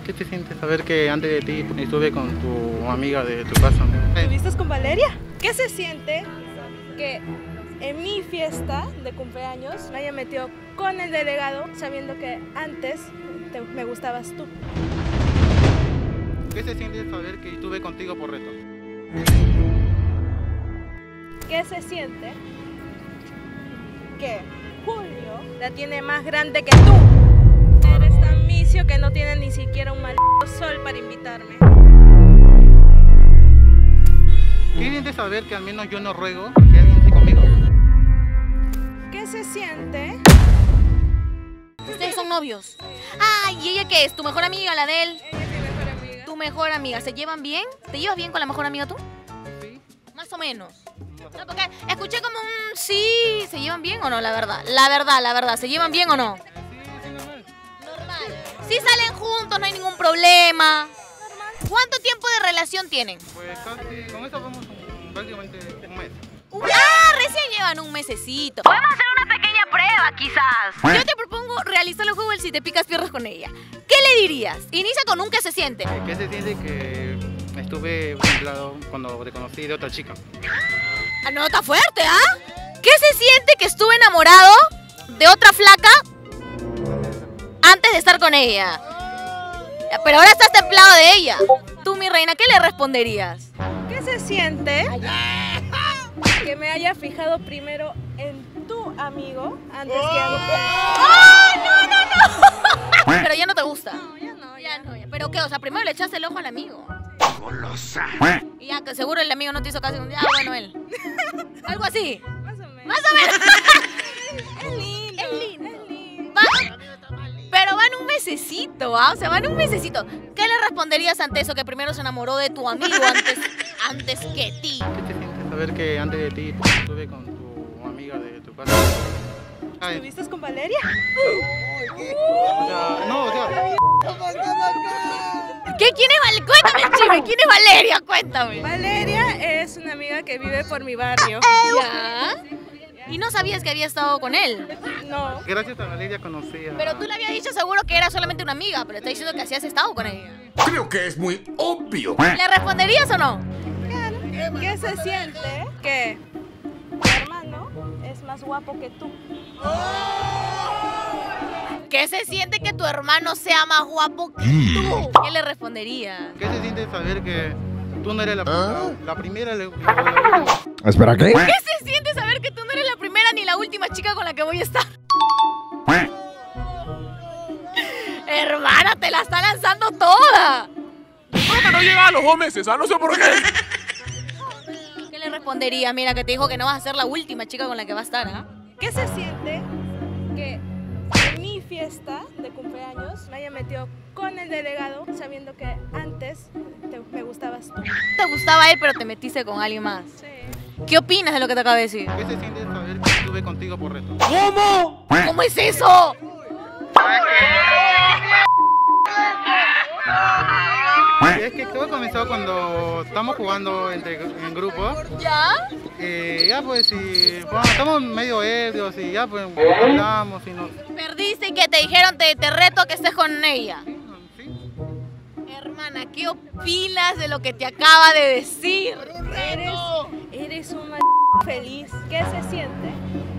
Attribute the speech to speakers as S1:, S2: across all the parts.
S1: ¿Qué te sientes saber que antes de ti estuve con tu amiga de tu casa?
S2: ¿Estuviste con Valeria? ¿Qué se siente que en mi fiesta de cumpleaños me haya metido con el delegado sabiendo que antes me gustabas tú?
S1: ¿Qué se siente saber que estuve contigo por reto?
S2: ¿Qué se siente que Julio la tiene más grande que tú? Eres tan vicio que no tiene ni siquiera un maldito sol para invitarme.
S1: ¿Qué sientes saber que al menos yo no ruego que alguien esté conmigo?
S2: ¿Qué se siente?
S3: Ustedes son novios. Ay, ¿y ella qué es? ¿Tu mejor amiga, la de él?
S2: Ella es mi mejor amiga.
S3: ¿Tu mejor amiga? ¿Se llevan bien? ¿Te llevas bien con la mejor amiga tú?
S1: Sí.
S3: Más o menos. No, porque escuché como un sí. ¿Se llevan bien o no, la verdad? La verdad. ¿Se llevan bien o no?
S1: Sí, normal.
S3: Normal. Sí salen juntos, no hay ningún problema. Normal. ¿Cuánto tiempo de relación tienen?
S1: Pues casi, con eso vamos prácticamente un mes.
S3: Recién llevan un mesecito. Podemos hacer una pequeña prueba, quizás. Yo te propongo realizar el juego del si te picas piernas con ella. ¿Qué le dirías? Inicia con un ¿qué se siente?
S1: ¿Qué se siente que estuve vinculado cuando te conocí de otra chica?
S3: Ah, no, está fuerte, ¿ah? ¿Qué se siente que estuve enamorado de otra flaca antes de estar con ella? Pero ahora estás templado de ella. Tú, mi reina, ¿qué le responderías?
S2: ¿Qué se siente que me haya fijado primero en tu amigo antes que a mí?
S3: No. Pero ya no te gusta.
S2: No, ya no.
S3: Ya no, ya. ¿Pero qué? O sea, primero le echaste el ojo al amigo.
S1: Golosa.
S3: Y ya, que seguro el amigo no te hizo caso. Ah, bueno, él. Algo así.
S2: Más o menos.
S3: Más o menos.
S2: Es lindo.
S3: Es lindo.
S2: Es lindo.
S3: Pero van un mesecito, ¿ah? O sea, van un mesecito. ¿Qué le responderías ante eso? Que primero se enamoró de tu amigo antes que ti.
S1: ¿Qué te sientes saber que antes de ti estuve con tu amiga de tu casa? Ay,
S2: ¿Estuviste con Valeria?
S1: o sea, no, o sea,
S3: ¿Qué? ¿Quién es Valeria? Cuéntame el chisme. ¿Quién es Valeria? Cuéntame.
S2: Valeria es una amiga que vive por mi barrio.
S3: ¿Ya? ¿Y no sabías que había estado con él?
S2: No.
S1: gracias a Valeria conocí a...
S3: Pero tú le habías dicho seguro que era solamente una amiga, pero está diciendo que así has estado con ella.
S4: Creo que es muy obvio.
S3: ¿Le responderías o no?
S2: Claro. ¿Qué se siente que tu hermano es más guapo que tú?
S3: ¿Qué se siente que tu hermano sea más guapo que tú? ¿Qué le responderías?
S1: ¿Qué se siente saber que tú no eres la primera?
S4: ¿Espera qué?
S3: ¿Qué se siente saber que tú no eres la primera ni la última chica con la que voy a estar? Hermana, te la está lanzando toda.
S5: Creo que no llega a los 2 meses, no sé por qué.
S3: ¿Qué le respondería? Mira, que te dijo que no vas a ser la última chica con la que va a estar, ¿ah?
S2: ¿Qué se siente que en mi fiesta de cumpleaños me haya metido con el delegado sabiendo que antes me gustabas tú?
S3: Te gustaba él, pero te metiste con alguien más.
S2: Sí.
S3: ¿Qué opinas de lo que te acabo de decir?
S1: ¿Qué se siente saber que estuve contigo por reto?
S5: ¿Cómo?
S3: ¿Cómo es eso?
S1: Es que todo comenzó cuando estamos jugando en grupo.
S3: ¿Ya?
S1: Ya pues, y, bueno, estamos medio ebrios y ya pues hablamos y nos...
S3: Perdiste y que te dijeron te reto a que estés con ella.
S1: Sí.
S3: Hermana, ¿qué opinas de lo que te acaba de decir?
S2: Eres un feliz. ¿Qué se siente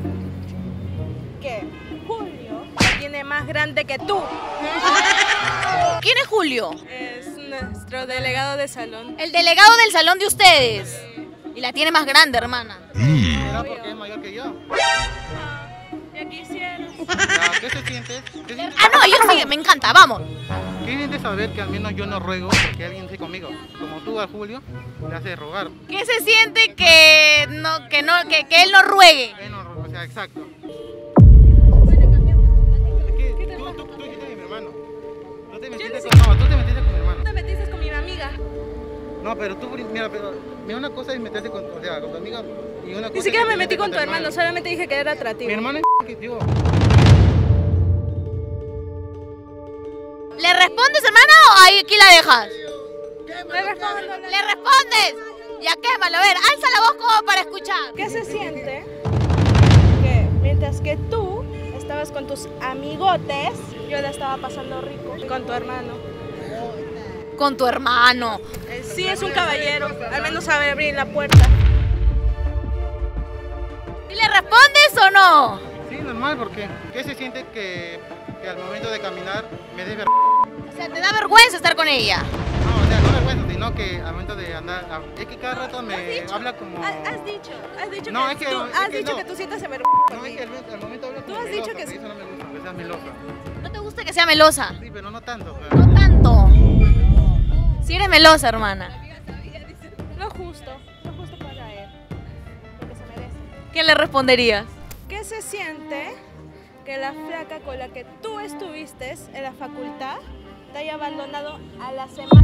S2: que Julio la tiene más grande que tú?
S3: ¿Quién es Julio?
S2: Es nuestro delegado de salón.
S3: El delegado del salón de ustedes. Y la tiene más grande, hermana.
S1: ¿Será porque es mayor que yo?
S2: Ya quisieras.
S1: Ya, ¿qué se siente? ¿Qué siente?
S3: Ah, no, ellos siguen, me encanta, vamos.
S1: ¿Qué siente saber que al menos yo no ruego que alguien esté conmigo? Como tú a Julio, le hace rogar.
S3: ¿Qué se siente que él no ruegue?
S1: O sea, exacto. Es que tú hiciste de mi hermano. Tú te metiste con mi hermano.
S2: Te metiste con mi amiga.
S1: No, pero tú, mira, una cosa es meterte con tu amiga y una cosa
S2: Ni siquiera
S1: es
S2: me metí
S1: meterte
S2: con tu hermano, solamente dije que era atractivo.
S1: Mi hermano es que digo.
S3: ¿Le respondes, hermana, o ahí aquí la dejas?
S2: Me respondo.
S3: ¿Le respondes? Ya quémalo, a ver, alza la voz como para escuchar.
S2: ¿Qué se siente que mientras que tú estabas con tus amigotes, yo la estaba pasando rico con tu hermano?
S3: con tu hermano.
S2: Sí es un caballero, al menos sabe abrir la puerta.
S3: ¿Y le respondes o no?
S1: Sí, normal, porque ¿qué se siente que al momento de caminar me dé
S3: O sea, te da vergüenza estar con ella.
S1: No, o sea, no vergüenza, sino que al momento de andar, es que cada rato me habla como...
S2: Has dicho
S1: No,
S2: que,
S1: es que-
S2: tú,
S1: es
S2: has
S1: que
S2: dicho
S1: no.
S2: que tú sientas vergüenza por
S1: No, es
S2: mí.
S1: que al momento habla como
S2: Tú has dicho
S1: melosa,
S2: que
S1: pero eso no me gusta, que sea melosa.
S3: ¿No te gusta que sea melosa?
S1: Sí, pero no tanto. Pero...
S3: No tanto. Si eres melosa, hermana.
S2: Lo justo para él, porque se merece.
S3: ¿Qué le responderías?
S2: ¿Qué se siente que la flaca con la que tú estuviste en la facultad te haya abandonado a la semana?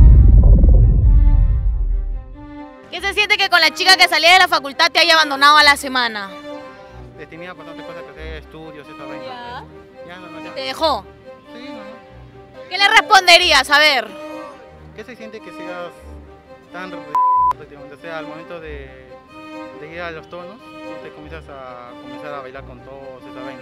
S3: ¿Qué se siente que con la chica que salía de la facultad te haya abandonado a la semana?
S1: Tenía bastantes cosas que hacer, estudios, esa vaina. Ya, no, ya.
S3: ¿Te dejó?
S1: Sí, no.
S3: ¿Qué le responderías? A ver.
S1: ¿Qué se siente que seas tan o sea, al momento de ir a los tonos, tú te comienzas a bailar con todos, esa vaina.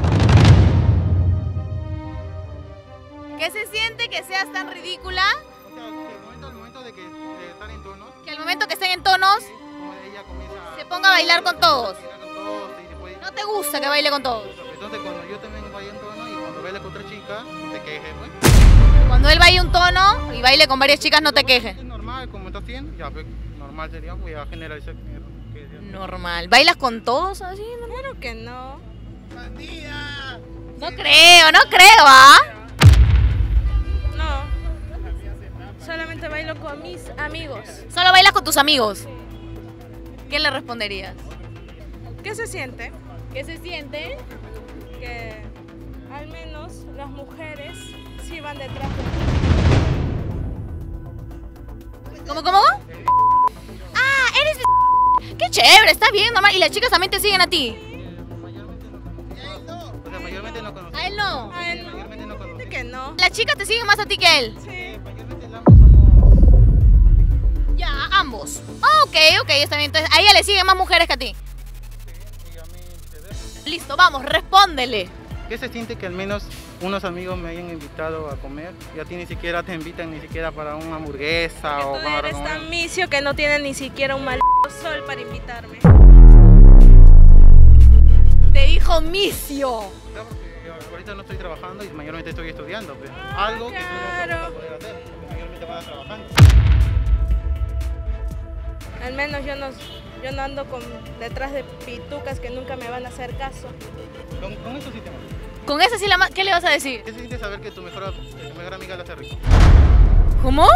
S3: ¿Qué se siente que seas tan ridícula
S1: O sea, que al momento de estar en tonos,
S3: que al momento que estén en tonos
S1: como ella comienza
S3: se ponga a bailar con todos?
S1: bailar con todos y después...
S3: ¿No te gusta que baile con todos?
S1: Entonces cuando yo también vaya en tono y cuando baile con otra chica, no te quejes, pues.
S3: Cuando él baile un tono y baile con varias chicas, no te quejes.
S1: Es normal, como estás haciendo, ya, pues, normal sería, voy a generalizar.
S3: Normal. ¿Bailas con todos así?
S2: Claro que no.
S3: No creo, ¿ah?
S2: No. Solamente bailo con mis amigos.
S3: Solo bailas con tus amigos. ¿Qué le responderías?
S2: ¿Qué se siente
S3: ¿Qué se siente?
S2: que al menos las mujeres sí van detrás de ti?
S3: ¿Cómo? Ah, eres... Qué chévere, está bien, normal. ¿Y las chicas también te siguen a ti?
S1: O sea, mayormente no conozco.
S3: A él no.
S2: A él no.
S1: Mayormente no conozco.
S2: Dice que no.
S3: Las chicas te siguen más a ti que a él.
S2: Sí.
S1: Mayormente ambos somos...
S3: Ya, ambos. Ah, ok, está bien. Entonces, a ella le siguen más mujeres que a ti.
S1: Y a mí viceversa.
S3: Listo, vamos, respóndele.
S1: ¿Qué se siente que al menos unos amigos me hayan invitado a comer? Y a ti ni siquiera te invitan ni siquiera para una hamburguesa o
S2: Tú
S1: para
S2: eres
S1: comer.
S2: tan misio que no tienes ni siquiera un mal sol para invitarme.
S3: Te dijo misio.
S1: Claro, porque yo ahorita no estoy trabajando y mayormente estoy estudiando. Pues. Algo que tú no vas a poder hacer, porque mayormente vas trabajando.
S2: Al menos yo no ando detrás de pitucas que nunca me van a hacer caso.
S1: Con eso sí te mato.
S3: Con esa sí ¿qué le vas a decir?
S1: ¿Qué se siente saber que tu mejor amiga la hace rico?
S3: ¿Cómo?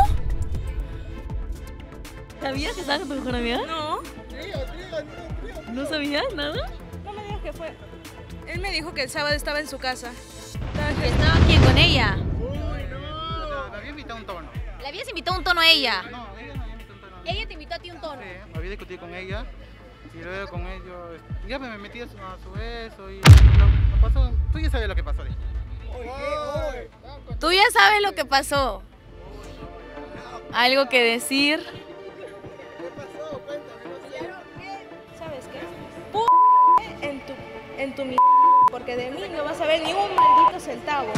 S3: ¿Sabías que estaba con tu mejor amiga?
S2: No,
S3: ¿No sabías nada?
S2: no me digas que fue. Él me dijo que el sábado estaba en su casa.
S3: ¿Estaba quién con ella?
S1: O sea, me había invitado a un tono.
S3: ¿Le habías invitado un tono a ella?
S1: No, ella no había invitado a un tono.
S3: Ella te invitó a ti un tono.
S1: Sí, me había discutido con ella y luego con ellos ya me metí a su beso y lo pasó. Tú ya sabes lo que pasó.
S3: Tú ya sabes lo que pasó. ¿Algo que decir?
S2: ¿Sabes qué? En tu porque de mí no vas a ver ni un maldito centavo.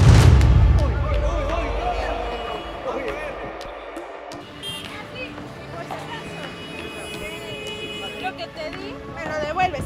S2: Lo que te di, me lo devuelves.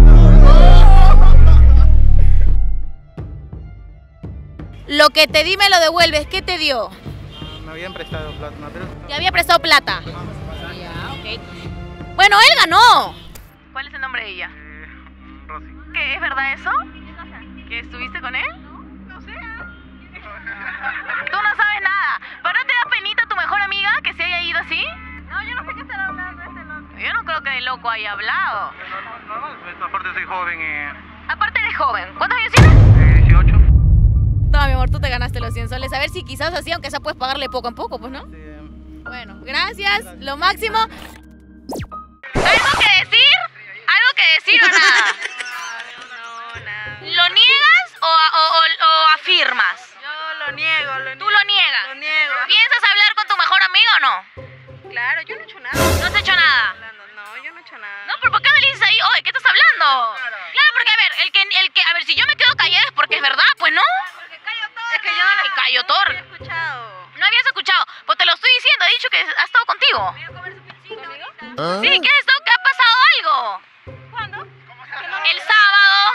S3: Lo que te di me lo devuelves. ¿Qué te dio?
S1: Me habían prestado plata, pero
S3: Te había prestado plata. Ya, ok. Bueno, él ganó. ¿Cuál es el nombre de ella?
S1: Rosy.
S3: ¿Qué, es verdad eso? ¿Que estuviste con él?
S2: No sé.
S3: Tú no sabes nada. ¿Pero no te da penita tu mejor amiga que se haya ido así?
S2: No, yo no sé qué estará hablando este loco.
S3: Yo no creo que de loco haya hablado.
S1: Normal, pues, aparte soy joven
S3: Aparte eres joven. ¿Cuántos años tienes?
S1: 18.
S3: No, mi amor, tú te ganaste los 100 soles. A ver si quizás así, aunque sea, puedes pagarle poco a poco, pues, ¿no? Bueno, gracias. Lo máximo. ¿Algo que decir? ¿Algo que decir o nada?
S2: No, nada.
S3: ¿Lo niegas o afirmas?
S2: Yo lo niego,
S3: ¿Tú lo niegas?
S2: Lo niego.
S3: ¿Piensas hablar con tu mejor amigo o no?
S2: Claro, yo no he hecho nada.
S3: ¿No has hecho nada?
S2: No, yo no he hecho nada.
S3: No, pero ¿por qué me dices ahí? Oye, ¿qué estás hablando? Claro, porque a ver, a ver, si yo me quedo callada es porque es verdad, pues, ¿no?
S2: Es que yo no
S3: El Cayo Tor.
S2: he escuchado.
S3: No habías escuchado. Pues te lo estoy diciendo ha dicho que ha estado contigo. Sí, ¿qué es esto? ¿Qué ha pasado algo?
S2: ¿Cuándo?
S3: El sábado.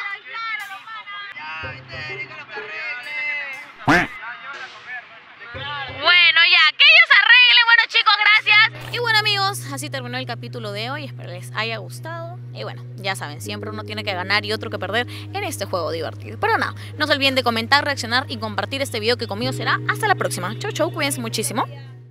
S3: Bueno, ya, que ellos arreglen. Bueno, chicos, gracias. Y bueno, amigos, así terminó el capítulo de hoy. Espero les haya gustado. Y bueno, ya saben, siempre uno tiene que ganar y otro que perder en este juego divertido. Pero nada, no se olviden de comentar, reaccionar y compartir este video que conmigo será hasta la próxima. Chau, chau, cuídense muchísimo.